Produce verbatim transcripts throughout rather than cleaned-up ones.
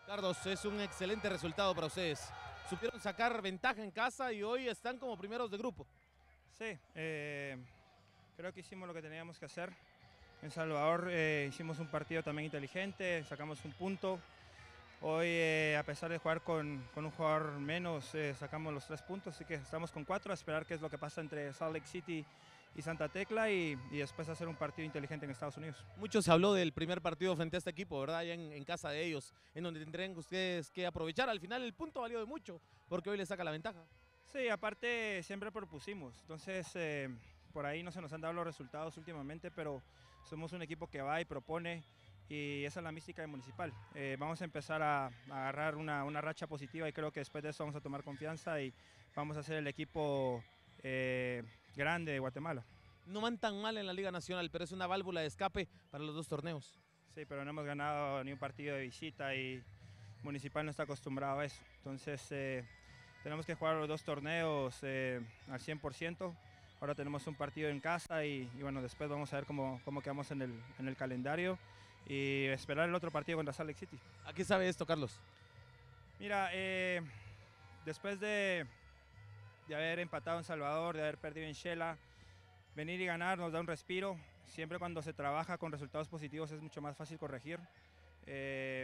Carlos, es un excelente resultado para ustedes. Supieron sacar ventaja en casa y hoy están como primeros de grupo. Sí, eh, creo que hicimos lo que teníamos que hacer. En Salvador eh, hicimos un partido también inteligente, sacamos un punto. Hoy, eh, a pesar de jugar con, con un jugador menos, eh, sacamos los tres puntos, así que estamos con cuatro, a esperar qué es lo que pasa entre Salt Lake City y Santa Tecla y, y después hacer un partido inteligente en Estados Unidos. Mucho se habló del primer partido frente a este equipo, ¿verdad? Allá en, en casa de ellos, en donde tendrían ustedes que aprovechar. Al final el punto valió de mucho, porque hoy le saca la ventaja. Sí, aparte siempre propusimos, entonces eh, por ahí no se nos han dado los resultados últimamente, pero somos un equipo que va y propone y esa es la mística de Municipal. Eh, vamos a empezar a, a agarrar una, una racha positiva y creo que después de eso vamos a tomar confianza y vamos a ser el equipo eh, grande de Guatemala. No van tan mal en la Liga Nacional, pero es una válvula de escape para los dos torneos. Sí, pero no hemos ganado ni un partido de visita y Municipal no está acostumbrado a eso. Entonces eh, tenemos que jugar los dos torneos eh, al cien por ciento. Ahora tenemos un partido en casa y, y bueno, después vamos a ver cómo, cómo quedamos en el, en el calendario y esperar el otro partido contra Salt Lake City. ¿A qué sabe esto, Carlos? Mira, eh, después de, de haber empatado en Salvador, de haber perdido en Shela, venir y ganar nos da un respiro. Siempre cuando se trabaja con resultados positivos es mucho más fácil corregir. Eh,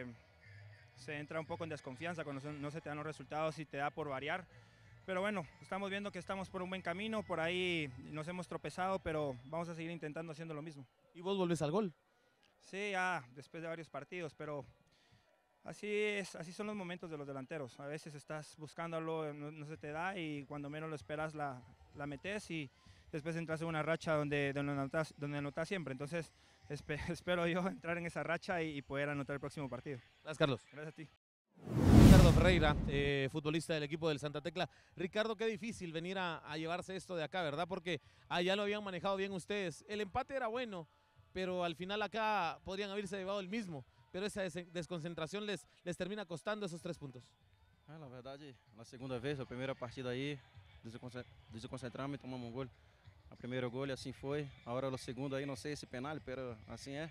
se entra un poco en desconfianza cuando no se te dan los resultados y te da por variar. Pero bueno, estamos viendo que estamos por un buen camino, por ahí nos hemos tropezado, pero vamos a seguir intentando haciendo lo mismo. ¿Y vos volvés al gol? Sí, ya después de varios partidos, pero así es, así son los momentos de los delanteros. A veces estás buscándolo, no, no se te da y cuando menos lo esperas la, la metes y después entras en una racha donde, donde, anotas, donde anotas siempre. Entonces espe espero yo entrar en esa racha y, y poder anotar el próximo partido. Gracias, Carlos. Gracias a ti. Ricardo Ferreira, eh, futbolista del equipo del Santa Tecla. Ricardo, qué difícil venir a, a llevarse esto de acá, ¿verdad? Porque allá lo habían manejado bien ustedes. El empate era bueno, pero al final acá podrían haberse llevado el mismo. Pero esa des desconcentración les, les termina costando esos tres puntos. Ah, na verdade, na segunda vez, a primeira partida aí, desconcentramos e tomamos um gol. A primeiro gol assim foi, a hora do segundo aí, não sei esse penal, pero assim é.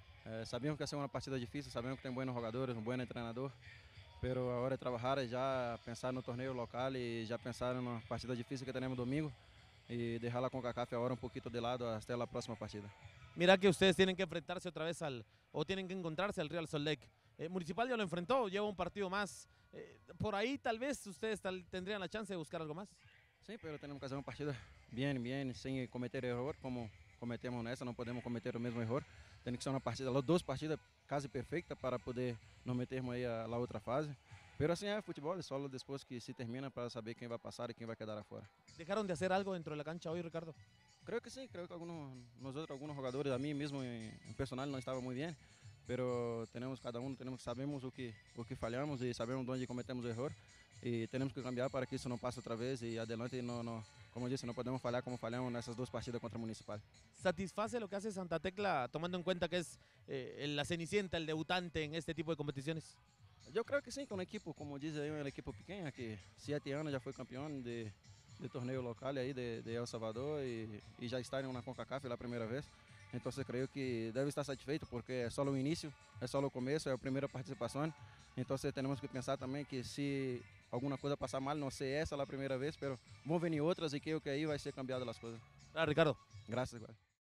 é sabíamos que ia ser uma partida difícil, sabemos que tem bons jogadores, um bom treinador, pero a hora de trabalhar é já pensar no torneio local e já pensar na partida difícil que teremos domingo e deixar la CONCACAF agora um pouquinho de lado até a próxima partida. Mira que ustedes tienen que enfrentarse otra vez al, o tienen que encontrarse al Real Salt Lake. Eh, Municipal ya lo enfrentó, lleva un partido más. Eh, por ahí tal vez ustedes tal, tendrían la chance de buscar algo más. Sim, pero temos que fazer uma partida bem, bem, sem cometer erro, como cometemos nessa, não podemos cometer o mesmo erro. Tem que ser uma partida, as duas partidas quase perfeitas para poder nos metermos aí a, a outra fase. Pero assim é futebol, é só depois que se termina para saber quem vai passar e quem vai quedar afuera. ¿Dejaron de hacer algo dentro de la cancha hoy, Ricardo? Creo que sim, creo que algunos, nosotros, algunos jogadores, a mim mesmo em, em personal não estava muito bem, pero temos cada um, temos sabemos o que o que falhamos e sabemos onde cometemos erro e temos que cambiar para que isso não passe outra vez e adelante não, não, como eu disse, não podemos falhar como falhamos nessas duas partidas contra o Municipal. ¿Satisface lo que hace Santa Tecla tomando en cuenta que es eh, la cenicienta, el debutante en este tipo de competiciones? Eu creio que sim, que uma equipe, como diz aí, uma equipe pequena que sete anos já foi campeão de de torneio local aí de, de El Salvador e, e já está na CONCACAF pela primeira vez. Então eu creio que deve estar satisfeito porque é só o início, é só o começo, é a primeira participação. Então temos que pensar também que se alguma coisa passar mal, não sei essa é a primeira vez, mas vão vir outras e creio que aí vai ser cambiado as coisas. Ah, Ricardo. Graças, igual.